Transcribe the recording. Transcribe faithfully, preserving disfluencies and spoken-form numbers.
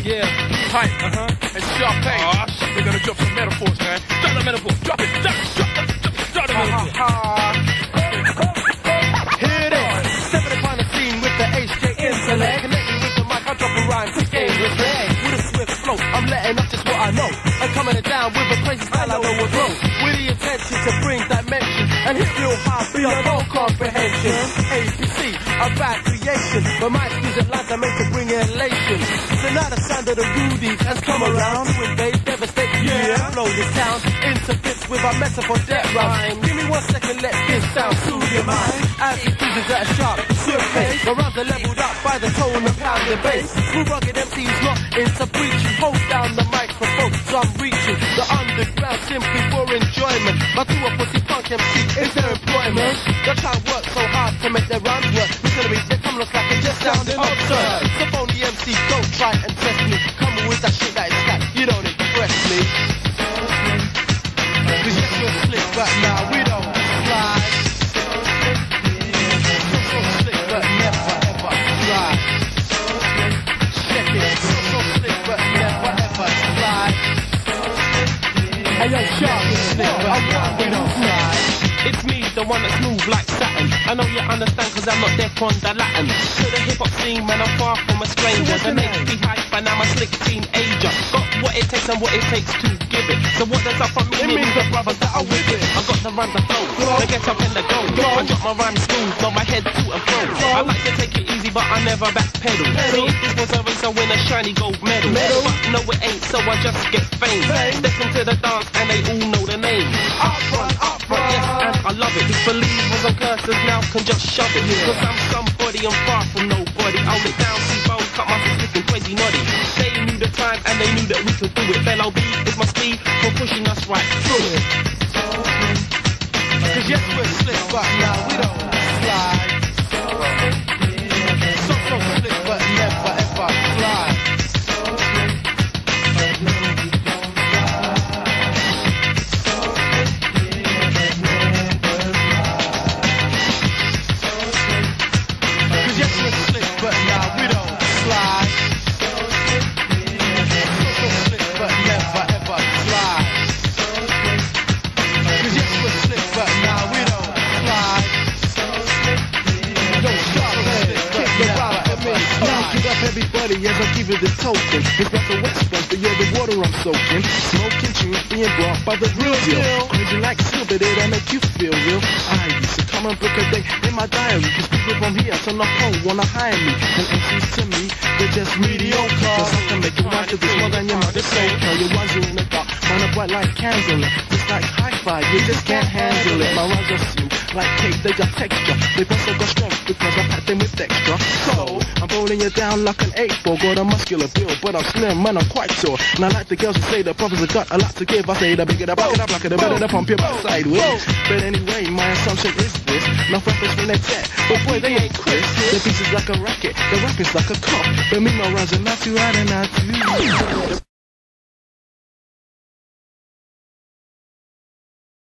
Yeah, hype, uh-huh, and Sharpay. Oh, shit, we're gonna drop some metaphors, man. Drop the metaphor, drop it, drop, drop, drop, drop, drop the metaphor. Ha, ha, ha. Here it is, stepping upon the scene with the H J intellect. Connecting with the mic, I drop a rhyme to game with leg. With a swift flow, I'm letting up just what I know. I'm coming it down with a crazy style I know will grow. With the intention to bring dimension and hit real high beyond all comprehension. A B C, a bad creation, but my music lines are meant to bring elation. So now the sound of the Rudies has come around to invade, devastate, yeah, blow this town into bits with our metaphor death rhyme. Give me one second, let this sound soothe your mind. As it cruises at a sharp, swift pace, my rhymes are leveled up by the tone and pound and bass. Smooth rugged M Cs not into preaching, hold down the microphone, so I'm reaching the underground simply for enjoyment. My two a pussy punk M C is their employment. They try to work so hard to make their rhymes work. Literally, they come look like it just sounding absurd. So phony M C, don't try and test me. Come with that shit that is slack, you don't impress me. We just we're slick, but now we don't slide. So so slick, but never ever slide. Check it, so so slick, but never ever slide. Hey yo, Sharp, slick, but now we don't slide. It's me, the one that's smooth like Saturn. I know you understand cause I'm not deaf on the Latin. To the hip hop scene, man, I'm far from a stranger. The next be hype and I'm a slick teenager. Got what it takes and what it takes to give it. So what does that from me? It means the brothers that are with it. I got the rhymes to flow, to get up in the go. I drop my rhymes smooth, got my head to and fro. I like to take it easy but I never backpedal. See, if this was a race I win a shiny gold medal. But no it ain't, so I just get fame. Step into the dance and they all know the name. Upfront, upfront, yes, and I love it. Believers and cursors now can just shove it. Cause I'm somebody, I'm far from nobody. I'll lick down, see bones, cut my slick crazy noddy. They knew the time and they knew that we could do it. L O B is my speed for pushing us right through it. Cause yes, we're slick, but now we don't slide. So, so slick, but never ever slide. But now we don't slide. So, so slick, but never ever slide. Cause yes, we're slick, but now we don't slide. Don't stop, man. Kick the rock for me. Now get up everybody as I give you the token. It's not the West Coast, but you're the water I'm soaking. Smoking tunes being brought by the real deal. Crazy like silver, that'll make you feel real. I used to come and book a day in my diary. Cause people from here to the phone wanna hire me. And M Cs to me, they're just mediocre. Cause I can make you want to this more than your mother's soaker. Your ones are in the dark, mine are bright like candle. Just like hi-fi, you just can't handle it. My rhymes are smooth like cake, they got texture. They also got strength because I packed them with extra. So, I'm rolling you down like an eight ball. Got a muscular build, but I'm slim, man, I'm quite tall. And I like the girls who say the brothers have got a lot to give. I say the bigger the bucket, the blacker the better, the pump your back sideways. But anyway, my assumption is this. No reference when they're dead, but boy, they ain't Chris. The beat is like a racket, the rap is like a cop. But me, my rhymes are not too hard and not too